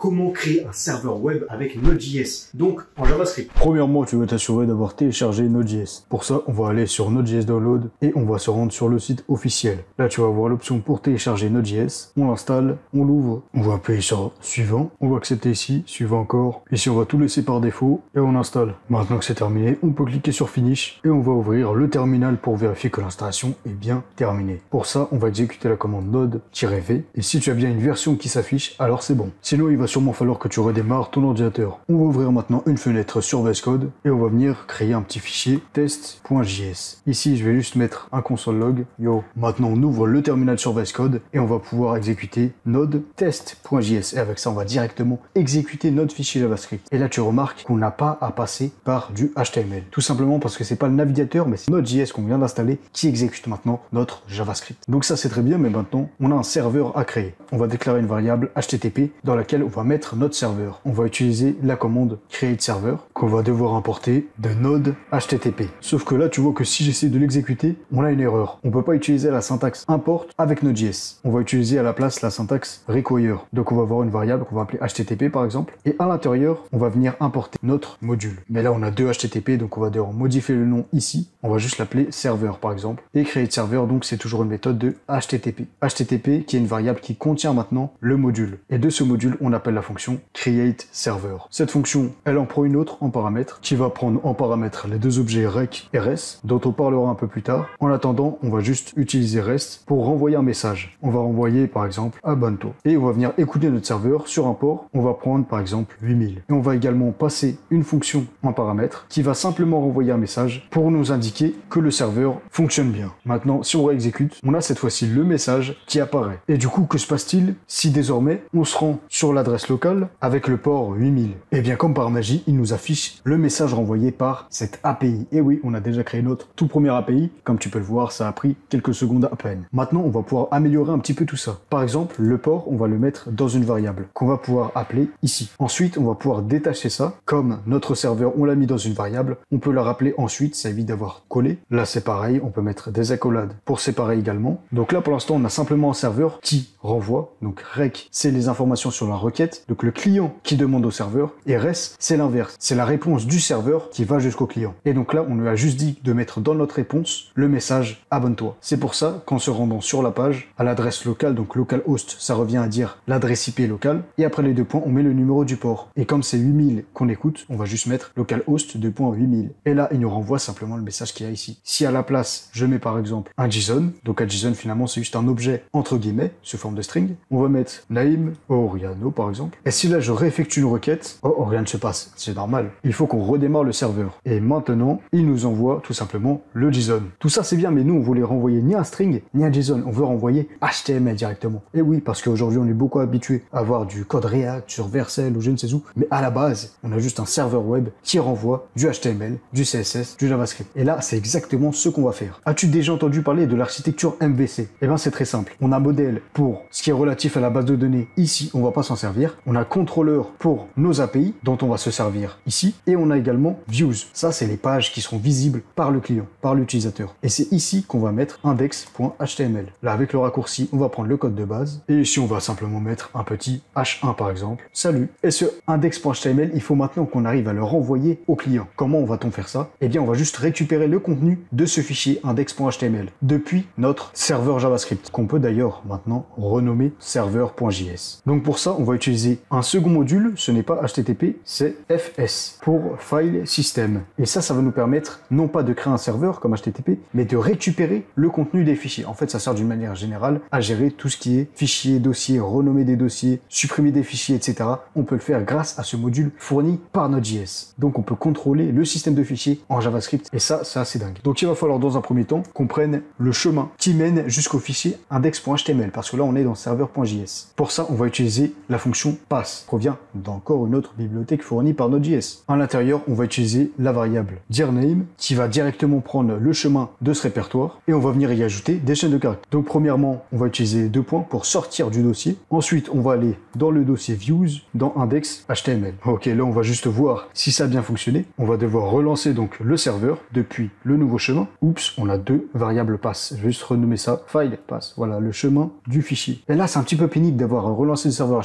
comment créer un serveur web avec Node.js, donc en JavaScript. Premièrement, tu vas t'assurer d'avoir téléchargé Node.js. Pour ça, on va aller sur Node.js Download et on va se rendre sur le site officiel. Là, tu vas avoir l'option pour télécharger Node.js. On l'installe, on l'ouvre, on va appuyer sur suivant, on va accepter ici, suivant encore. Ici, on va tout laisser par défaut et on installe. Maintenant que c'est terminé, on peut cliquer sur Finish et on va ouvrir le terminal pour vérifier que l'installation est bien terminée. Pour ça, on va exécuter la commande node-v et si tu as bien une version qui s'affiche, alors c'est bon. Sinon, il va sûrement falloir que tu redémarres ton ordinateur. On va ouvrir maintenant une fenêtre sur VS Code et on va venir créer un petit fichier test.js. Ici, je vais juste mettre un console log. Yo. Maintenant, on ouvre le terminal sur VS Code et on va pouvoir exécuter node test.js. Et avec ça, on va directement exécuter notre fichier JavaScript. Et là, tu remarques qu'on n'a pas à passer par du HTML. Tout simplement parce que c'est pas le navigateur, mais c'est Node.js qu'on vient d'installer qui exécute maintenant notre JavaScript. Donc ça, c'est très bien, mais maintenant, on a un serveur à créer. On va déclarer une variable HTTP dans laquelle on va mettre notre serveur. On va utiliser la commande create server qu'on va devoir importer de node HTTP. Sauf que là, tu vois que si j'essaie de l'exécuter, on a une erreur. On peut pas utiliser la syntaxe import avec Node.js. On va utiliser à la place la syntaxe require. Donc on va avoir une variable qu'on va appeler HTTP par exemple. Et à l'intérieur, on va venir importer notre module. Mais là, on a deux HTTP, donc on va devoir modifier le nom ici. On va juste l'appeler serveur par exemple. Et create server, donc c'est toujours une méthode de HTTP. HTTP qui est une variable qui contient maintenant le module. Et de ce module, on appelle la fonction create server. Cette fonction, elle en prend une autre en paramètre qui va prendre en paramètre les deux objets rec et res dont on parlera un peu plus tard. En attendant, on va juste utiliser rest pour renvoyer un message. On va renvoyer par exemple abonne-toi. Et on va venir écouter notre serveur sur un port. On va prendre par exemple 8000. Et on va également passer une fonction en paramètre qui va simplement renvoyer un message pour nous indiquer que le serveur fonctionne bien. Maintenant, si on réexécute, on a cette fois-ci le message qui apparaît. Et du coup, que se passe-t-il si désormais on se rend sur l'adresse locale avec le port 8000? Et bien comme par magie, il nous affiche le message renvoyé par cette API. Et oui, on a déjà créé notre tout premier API. Comme tu peux le voir, ça a pris quelques secondes à peine. Maintenant, on va pouvoir améliorer un petit peu tout ça. Par exemple, le port, on va le mettre dans une variable qu'on va pouvoir appeler ici. Ensuite, on va pouvoir détacher ça. Comme notre serveur, on l'a mis dans une variable, on peut la rappeler ensuite, ça évite d'avoir collé. Là, c'est pareil, on peut mettre des accolades pour séparer également. Donc là, pour l'instant, on a simplement un serveur qui renvoie. Donc rec, c'est les informations sur la requête. Donc le client qui demande au serveur. Et res, c'est l'inverse. C'est la réponse du serveur qui va jusqu'au client. Et donc là, on lui a juste dit de mettre dans notre réponse le message abonne-toi. C'est pour ça qu'en se rendant sur la page, à l'adresse locale, donc localhost, ça revient à dire l'adresse IP locale. Et après les deux points, on met le numéro du port. Et comme c'est 8000 qu'on écoute, on va juste mettre localhost 2.8000. Et là, il nous renvoie simplement le message qu'il y a ici. Si à la place, je mets par exemple un JSON, donc un JSON finalement c'est juste un objet entre guillemets, sous forme de string, on va mettre name Oriano par exemple. Et si là je réeffectue une requête, oh rien ne se passe, c'est normal. Il faut qu'on redémarre le serveur. Et maintenant, il nous envoie tout simplement le JSON. Tout ça c'est bien, mais nous on voulait renvoyer ni un string, ni un JSON, on veut renvoyer HTML directement. Et oui, parce qu'aujourd'hui on est beaucoup habitué à avoir du code React sur Vercel ou je ne sais où, mais à la base, on a juste un serveur web qui renvoie du HTML, du CSS, du JavaScript. Et là, c'est exactement ce qu'on va faire. As-tu déjà entendu parler de l'architecture MVC? Eh bien, c'est très simple. On a modèle pour ce qui est relatif à la base de données. Ici, on va pas s'en servir. On a contrôleur pour nos API, dont on va se servir ici. Et on a également views. Ça, c'est les pages qui seront visibles par le client, par l'utilisateur. Et c'est ici qu'on va mettre index.html. Là, avec le raccourci, on va prendre le code de base. Et ici, on va simplement mettre un petit H1 par exemple. Salut. Et ce index.html, il faut maintenant qu'on arrive à le renvoyer au client. Comment va-t-on faire ça? Eh bien, on va juste récupérer le contenu de ce fichier index.html depuis notre serveur JavaScript, qu'on peut d'ailleurs maintenant renommer serveur.js. Donc pour ça, on va utiliser un second module, ce n'est pas HTTP, c'est FS, pour File System. Et ça va nous permettre non pas de créer un serveur comme HTTP, mais de récupérer le contenu des fichiers. En fait, ça sert d'une manière générale à gérer tout ce qui est fichiers, dossiers, renommer des dossiers, supprimer des fichiers, etc. On peut le faire grâce à ce module fourni par Node.js. Donc on peut contrôler le système de fichiers en JavaScript. Et ça, c'est assez dingue. Donc il va falloir dans un premier temps qu'on prenne le chemin qui mène jusqu'au fichier index.html parce que là on est dans serveur.js. Pour ça, on va utiliser la fonction pass, qui provient d'encore une autre bibliothèque fournie par Node.js. À l'intérieur, on va utiliser la variable dirName qui va directement prendre le chemin de ce répertoire et on va venir y ajouter des chaînes de caractères. Donc premièrement, on va utiliser deux points pour sortir du dossier. Ensuite, on va aller dans le dossier views dans index.html. Ok, là on va juste voir si ça a bien fonctionné. On va devoir relancer donc le serveur depuis le nouveau chemin. Oups, on a deux variables pass. Je vais juste renommer ça file pass. Voilà, le chemin du fichier. Et là, c'est un petit peu pénible d'avoir relancé le serveur à chaque fois, donc on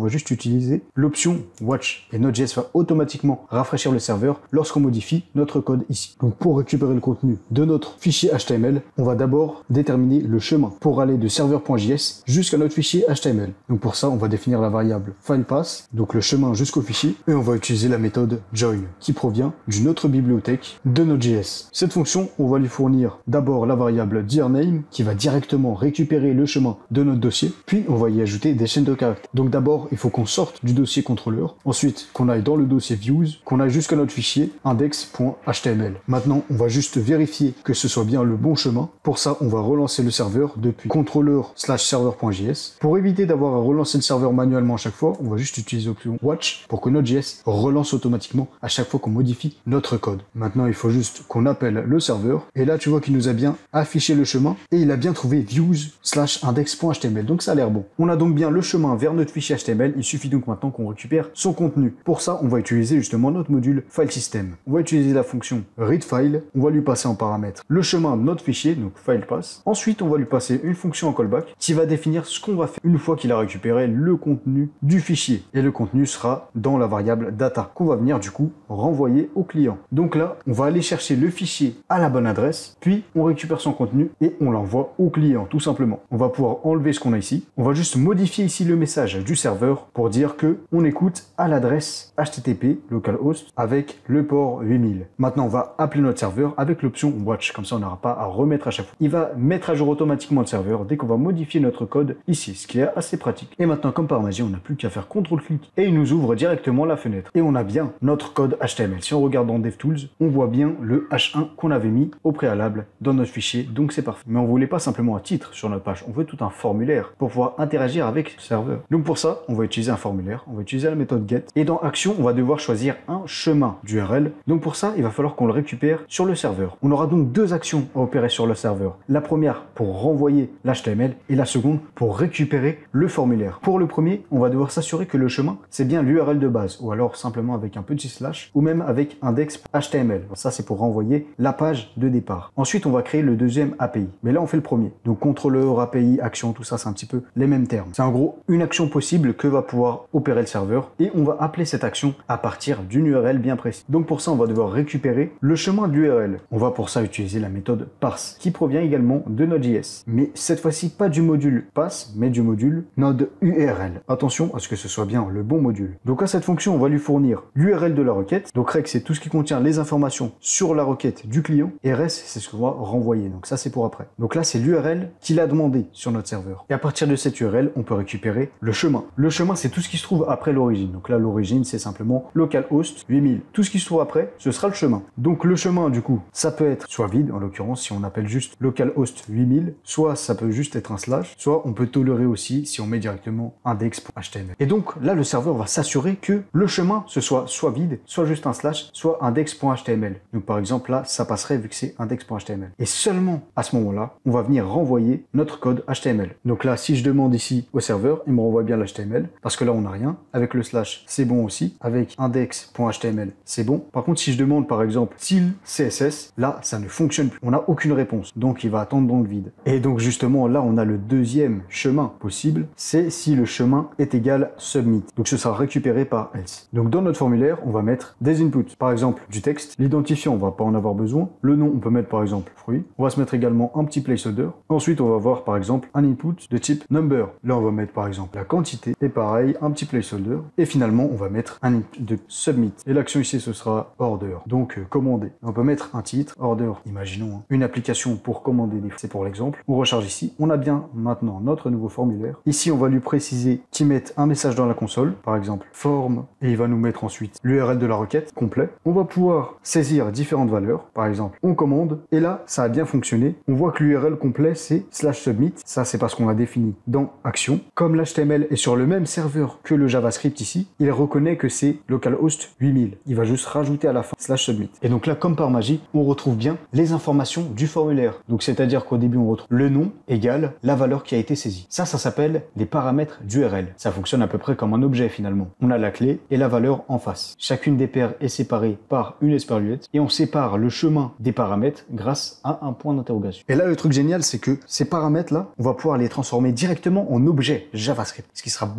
on va juste utiliser l'option Watch. Et Node.js va automatiquement rafraîchir le serveur lorsqu'on modifie notre code ici. Donc pour récupérer le contenu de notre fichier HTML, on va d'abord déterminer le chemin pour aller de serveur.js jusqu'à notre fichier HTML. Donc pour ça, on va définir la variable filePath, donc le chemin jusqu'au fichier, et on va utiliser la méthode join qui provient d'une autre bibliothèque de Node.js. Cette fonction, on va lui fournir d'abord la variable dirName qui va directement récupérer le chemin de notre dossier, puis on va y ajouter des chaînes de caractères. Donc d'abord, il faut qu'on sorte du dossier contrôleur, ensuite qu'on aille dans le dossier views, qu'on aille jusqu'à notre fichier index.html. Maintenant, on va juste vérifier que ce soit bien le bon chemin. Pour ça, on va relancer le serveur depuis controller/serveur.js. Pour éviter d'avoir à relancer le serveur manuellement à chaque fois, on va juste utiliser l'option watch pour que Node.js relance automatiquement à chaque fois qu'on modifie notre code. Maintenant, il faut juste qu'on appelle le serveur et là, tu vois qu'il nous a bien affiché le chemin et il a bien trouvé views/index.html. Donc ça a l'air bon. On a donc bien le chemin vers notre fichier HTML. Il suffit donc maintenant qu'on récupère son contenu. Pour ça, on va utiliser justement notre module file system. On va utiliser la fonction readFile. On va lui passer en paramètre le chemin de notre fichier, donc filePath. Ensuite, on va lui passer une fonction en callback qui va définir ce qu'on va faire une fois qu'il a récupéré le contenu du fichier. Et le contenu sera dans la variable data qu'on va venir du coup renvoyer au client. Donc là, on va aller chercher le fichier à la bonne adresse, puis on récupère son contenu et on l'envoie au client tout simplement. On va pouvoir enlever ce qu'on a ici. On va juste modifier ici le message du serveur pour dire que on écoute à l'adresse HTTP localhost avec le port 8000. Maintenant, on va appeler notre serveur avec l'option watch. Comme ça, on n'aura pas à remettre à chaque fois. Il va mettre à jour automatiquement le serveur dès qu'on va modifier notre code ici, ce qui est assez pratique. Et maintenant, comme par magie, on n'a plus qu'à faire CTRL-clic et il nous ouvre directement la fenêtre. Et on a bien notre code HTML. Si on regarde dans DevTools, on voit bien le H1 qu'on avait mis au préalable dans notre fichier, donc c'est parfait. Mais on voulait pas simplement un titre sur notre page, on veut tout un formulaire pour pouvoir interagir avec le serveur. Donc pour ça, on va utiliser un formulaire, on va utiliser la méthode get et dans action, on va devoir choisir un chemin d'URL. Donc pour ça, il va falloir qu'on le récupère sur le serveur. On aura donc deux actions à opérer sur le serveur. La première pour renvoyer l'HTML et la seconde pour récupérer le formulaire. Pour le premier, on va devoir s'assurer que le chemin, c'est bien l'URL de base ou alors simplement avec un petit slash ou même avec index.html. Ça, c'est pour renvoyer la page de départ. Ensuite, on va créer le deuxième API. Mais là, on fait le premier. Donc, contrôleur, API, action, tout ça, c'est un petit peu les mêmes termes. C'est en gros une action possible que va pouvoir opérer le serveur et on va appeler cette action à partir d'une URL bien précise. Donc, pour ça, on va devoir récupérer le chemin de l'URL. On va pour ça utiliser la méthode parse qui provient également de Node.js. Mais cette fois-ci, pas du module pass, mais du module Node URL. Attention à ce que ce soit bien le bon module. Donc, à cette fonction, on va lui fournir l'URL de la requête. Donc, rec, c'est tout ce qui contient les informations sur la requête du client et res, c'est ce qu'on va renvoyer. Donc, ça, c'est pour après. Donc là, c'est l'URL qu'il a demandé sur notre serveur. Et à partir de cette URL, on peut récupérer le chemin. Le chemin, c'est tout ce qui se trouve après l'origine. Donc là, l'origine, c'est simplement localhost 8000. Tout ce qui se trouve après, ce sera le chemin. Donc le chemin, du coup, ça peut être soit vide, en l'occurrence, si on appelle juste localhost 8000, soit ça peut juste être un slash, soit on peut tolérer aussi si on met directement index.html. Et donc là, le serveur va s'assurer que le chemin, ce soit vide, soit juste un slash, soit index.html. Donc par exemple, là, ça passerait vu que c'est index.html. Et seulement à ce moment-là, on va venir renvoyer notre code HTML. Donc là, si je demande ici au serveur, il me renvoie bien l'HTML, parce que là, on n'a rien. Avec le slash, c'est bon aussi. Avec index.html, c'est bon. Par contre, si je demande par exemple style CSS, là, ça ne fonctionne plus. On n'a aucune réponse. Donc, il va attendre dans le vide. Et donc, justement, là, on a le deuxième chemin possible. C'est si le chemin est égal submit. Donc, ce sera récupéré par else. Donc, dans notre formulaire, on va mettre des inputs. Par exemple, du texte. L'identifiant, on va pas en avoir besoin. Le nom, on peut mettre par exemple fruit. On va se mettre également un petit placeholder. Ensuite, on va voir par exemple un input de type number. Là, on va mettre par exemple la quantité. Et pareil, un petit placeholder. Et finalement, on va mettre un input de submit. Et l'action ici, ce sera order. Donc, commander. On peut mettre un titre, order. Imaginons une application pour commander des fruits. C'est pour l'exemple. On recharge ici. On a bien maintenant notre nouveau formulaire. Ici, on va lui préciser qu'il mette un message dans la console. Par exemple, form. Et il va nous mettre ensuite l'URL de la requête complet. On va pouvoir saisir différentes valeurs. Par exemple, on commande. Et là, ça a bien fonctionné. On voit que l'URL complet, c'est /submit. Ça, c'est parce qu'on l'a défini dans action. Comme l'HTML est sur le même serveur que le JavaScript ici, il reconnaît que c'est localhost 8000. Il va juste rajouter à la fin /submit. Et donc là, comme par magie, on retrouve bien les informations du formulaire. Donc, c'est-à-dire qu'au début, on retrouve le nom égale la valeur qui a été saisie. Ça s'appelle les paramètres d'URL. Ça fonctionne à peu près comme un objet finalement. On a la clé et la valeur en face. Chacune des paires est séparée par une esperluette et on sépare le chemin des paramètres grâce à un point d'interrogation. Et là, le truc génial, c'est que ces paramètres-là, on va pouvoir les transformer directement en objets JavaScript, ce qui sera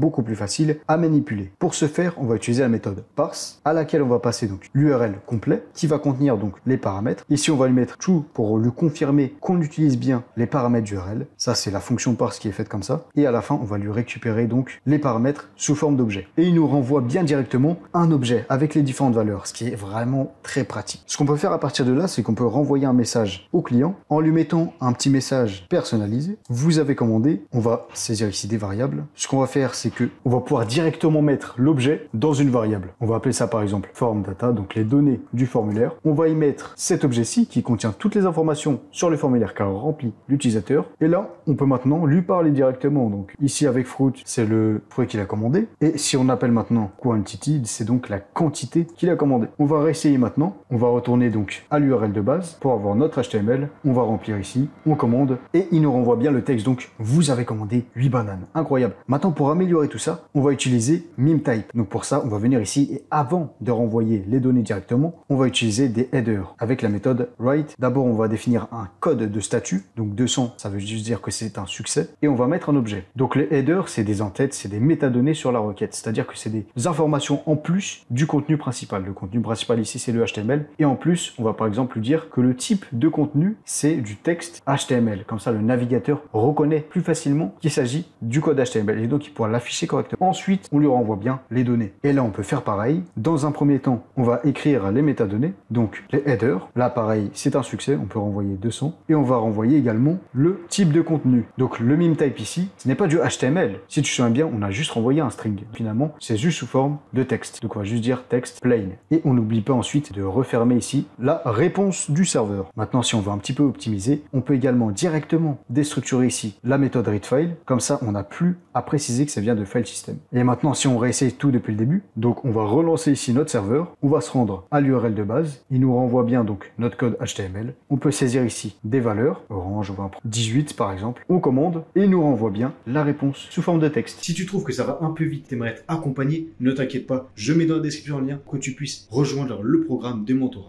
beaucoup plus facile à manipuler. Pour ce faire, on va utiliser la méthode parse, à laquelle on va passer donc l'URL complet, qui va contenir donc les paramètres. Ici, on va lui mettre true pour lui confirmer qu'on utilise bien les paramètres d'URL. Ça, c'est la fonction parse qui est faite comme ça. Et à la fin, on va lui récupérer donc les paramètres sous forme d'objet. Et il nous renvoie bien directement un objet avec les différentes valeurs, ce qui est vraiment très pratique. Ce qu'on peut faire à partir de là, c'est qu'on peut renvoyer un message au client en lui mettant un petit message personnalisé. Vous avez commandé, on va saisir ici des variables. Ce qu'on va faire, c'est que on va pouvoir directement mettre l'objet dans une variable. On va appeler ça par exemple form data, donc les données du formulaire. On va y mettre cet objet-ci qui contient toutes les informations sur le formulaire qu'a rempli l'utilisateur. Et là, on peut maintenant lui parler directement. Donc ici avec fruit, c'est le fruit qu'il a commandé. Et si on appelle maintenant quantity, c'est donc la quantité qu'il a commandé. On va réessayer maintenant. On va retourner donc à l'URL de base pour avoir notre HTML. On va remplir ici, on commande et il nous renvoie bien le texte. Donc vous avez commandé 8 bananes. Incroyable. Maintenant, pour améliorer tout ça, on va utiliser MemeType. Donc pour ça, on va venir ici et avant de renvoyer les données directement, on va utiliser des headers avec la méthode write. D'abord, on va définir un code de statut. Donc 200, ça veut juste dire que c'est un succès. Et on va mettre un objet. Donc les headers, c'est des entêtes, c'est des métadonnées sur la requête. C'est-à-dire que c'est des informations en plus du contenu principal. Le contenu principal ici, c'est le HTML. Et en plus, on va par exemple lui dire que le type de contenu, c'est du texte HTML. Comme ça, le navigateur reconnaît plus facilement qu'il s'agit du code HTML. Et donc, il pourra l'afficher correctement. Ensuite, on lui renvoie bien les données. Et là, on peut faire pareil. Dans un premier temps, on va écrire les métadonnées. Donc, les headers. Là, pareil, c'est un succès. On peut renvoyer 200. Et on va renvoyer également le type de contenu. Donc, le MemeType ici, ce n'est pas du HTML. Si tu te souviens bien, on a juste renvoyé un string. Finalement, c'est juste sous forme de texte. Donc, on va juste dire texte plain. Et on n'oublie pas ensuite de refermer ici la réponse du serveur. Maintenant, si on veut un petit peu optimiser, on peut également directement déstructurer ici la méthode readFile. Comme ça, on n'a plus à préciser que ça vient de file system. Et maintenant, si on réessaye tout depuis le début, donc on va relancer ici notre serveur. On va se rendre à l'URL de base. Il nous renvoie bien donc notre code HTML. On peut saisir ici des valeurs. Orange, on va prendre 18 par exemple. On commande et il nous renvoie bien la réponse sous forme de texte. Si tu trouves que ça va un peu vite, t'aimerais être accompagné, ne t'inquiète pas, je mets dans la description un lien pour que tu puisses rejoindre le programme de mentorat.